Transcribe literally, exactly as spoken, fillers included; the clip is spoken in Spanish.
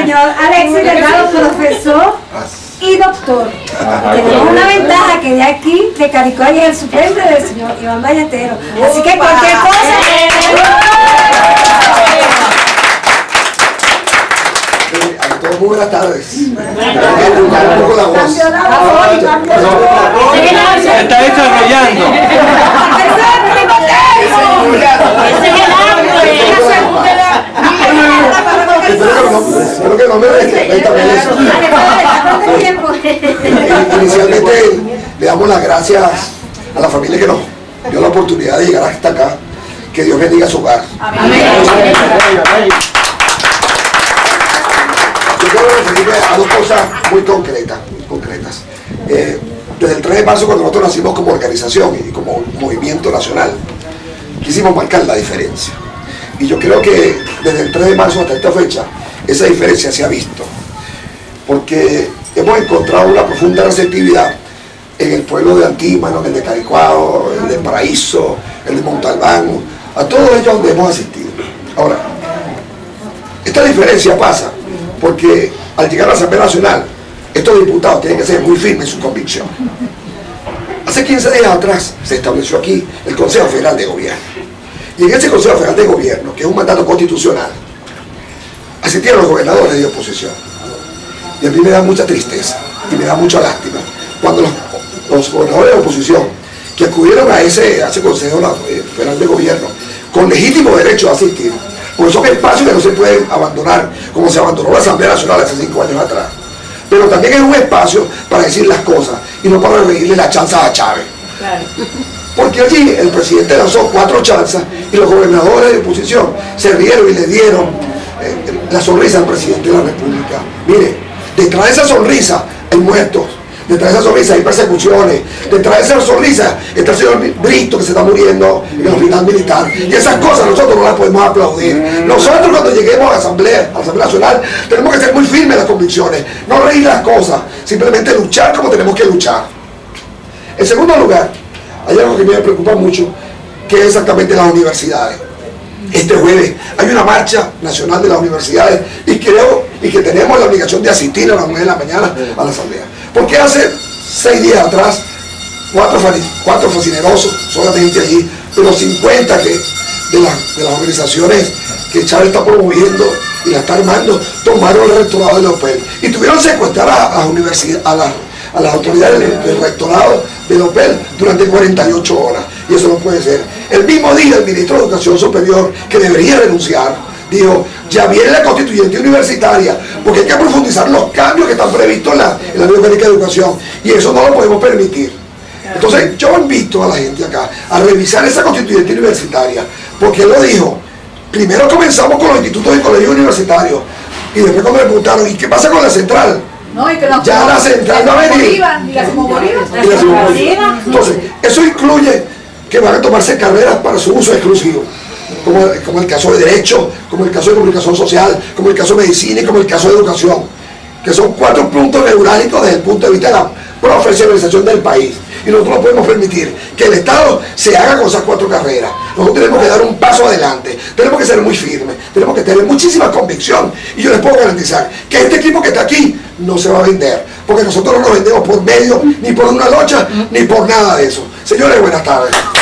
señor Alexis Delgado, profesor y doctor. Tenemos una ventaja que de aquí, de Caricuá, es el suplente del señor Iván Ballesteros. Así que cualquier cosa... A todos muy buenas tardes. Está desarrollando. Espero que no me resten también eso. Inicialmente le damos las gracias a la familia que nos dio la oportunidad de llegar hasta acá. Que Dios bendiga su hogar. Yo quiero referirme a dos cosas muy concretas, muy concretas. Eh, desde el tres de marzo, cuando nosotros nacimos como organización y como movimiento nacional, quisimos marcar la diferencia. Y yo creo que desde el tres de marzo hasta esta fecha, esa diferencia se ha visto. Porque hemos encontrado una profunda receptividad en el pueblo de Antímano, en el de Caricuao, el de Paraíso, el de Montalbán, a todos ellos donde hemos asistido. Ahora, esta diferencia pasa porque al llegar a la Asamblea Nacional, estos diputados tienen que ser muy firmes en su convicción. Hace quince días atrás se estableció aquí el Consejo Federal de Gobierno. Y en ese Consejo Federal de Gobierno, que es un mandato constitucional, asistieron los gobernadores de oposición. Y a mí me da mucha tristeza y me da mucha lástima cuando los, los gobernadores de oposición que acudieron a ese, a ese Consejo Federal de Gobierno con legítimo derecho a asistir, porque son espacios que no se pueden abandonar, como se abandonó la Asamblea Nacional hace cinco años atrás. Pero también es un espacio para decir las cosas y no para reírle la chanza a Chávez. Claro. Porque allí el presidente lanzó cuatro chanzas y los gobernadores de oposición se rieron y le dieron eh, la sonrisa al presidente de la República. Mire, detrás de esa sonrisa hay muertos, detrás de esa sonrisa hay persecuciones, detrás de esa sonrisa está el señor Brito que se está muriendo en el hospital militar. Y esas cosas nosotros no las podemos aplaudir. Nosotros cuando lleguemos a la Asamblea, a la Asamblea Nacional, tenemos que ser muy firmes en las convicciones, no reír las cosas, simplemente luchar como tenemos que luchar. En segundo lugar, hay algo que me preocupa mucho, que es exactamente las universidades. Este jueves hay una marcha nacional de las universidades y creo y que tenemos la obligación de asistir a las nueve de la mañana a la asamblea. Porque hace seis días atrás, cuatro, cuatro fascinerosos, solamente allí, pero cincuenta que, de, la, de las organizaciones que Chávez está promoviendo y la está armando, tomaron el rectorado de la O P E L y tuvieron secuestrar a, a las universidades, a, la, a las autoridades del, del rectorado de la O P E L durante cuarenta y ocho horas. Y eso no puede ser. El mismo día el ministro de Educación Superior, que debería renunciar, dijo, ya viene la constituyente universitaria, porque hay que profundizar los cambios que están previstos en la, en la Ley Orgánica de Educación, y eso no lo podemos permitir. Entonces yo invito a la gente acá a revisar esa constituyente universitaria, porque él lo dijo, primero comenzamos con los institutos y colegios universitarios, y después cuando le preguntaron, ¿y qué pasa con la central? No, y que la, ya la central no va a venir. Y la Simón Bolívar. Entonces, eso incluye que van a tomarse carreras para su uso exclusivo, como, como el caso de Derecho, como el caso de Comunicación Social, como el caso de Medicina y como el caso de Educación, que son cuatro puntos neurálgicos desde el punto de vista de la profesionalización del país. Y nosotros no podemos permitir que el Estado se haga con esas cuatro carreras. Nosotros tenemos que dar un paso adelante, tenemos que ser muy firmes, tenemos que tener muchísima convicción. Y yo les puedo garantizar que este equipo que está aquí no se va a vender, porque nosotros no nos vendemos por medio, ni por una locha, ni por nada de eso. Señores, buenas tardes.